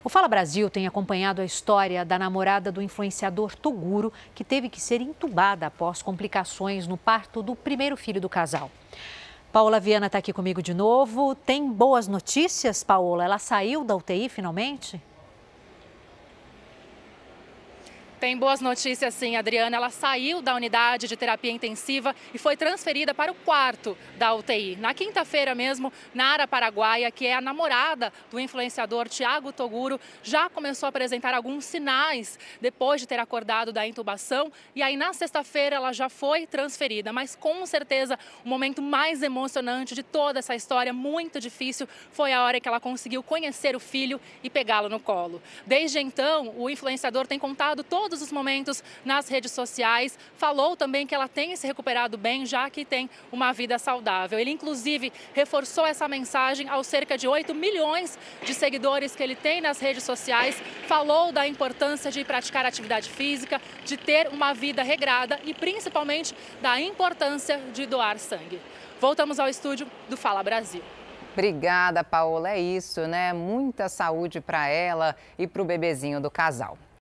O Fala Brasil tem acompanhado a história da namorada do influenciador Toguro, que teve que ser entubada após complicações no parto do primeiro filho do casal. Paola Viana está aqui comigo de novo. Tem boas notícias, Paola? Ela saiu da UTI finalmente? Tem boas notícias sim, Adriana. Ela saiu da unidade de terapia intensiva e foi transferida para o quarto da UTI. Na quinta-feira mesmo, Nara Paraguaia, que é a namorada do influenciador Thiago Toguro, já começou a apresentar alguns sinais depois de ter acordado da intubação. E aí na sexta-feira ela já foi transferida. Mas com certeza o momento mais emocionante de toda essa história, muito difícil, foi a hora que ela conseguiu conhecer o filho e pegá-lo no colo. Desde então, o influenciador tem contado todos os momentos nas redes sociais, falou também que ela tem se recuperado bem, já que tem uma vida saudável. Ele, inclusive, reforçou essa mensagem aos cerca de 8 milhões de seguidores que ele tem nas redes sociais, falou da importância de praticar atividade física, de ter uma vida regrada e, principalmente, da importância de doar sangue. Voltamos ao estúdio do Fala Brasil. Obrigada, Paola. É isso, né? Muita saúde para ela e para o bebezinho do casal.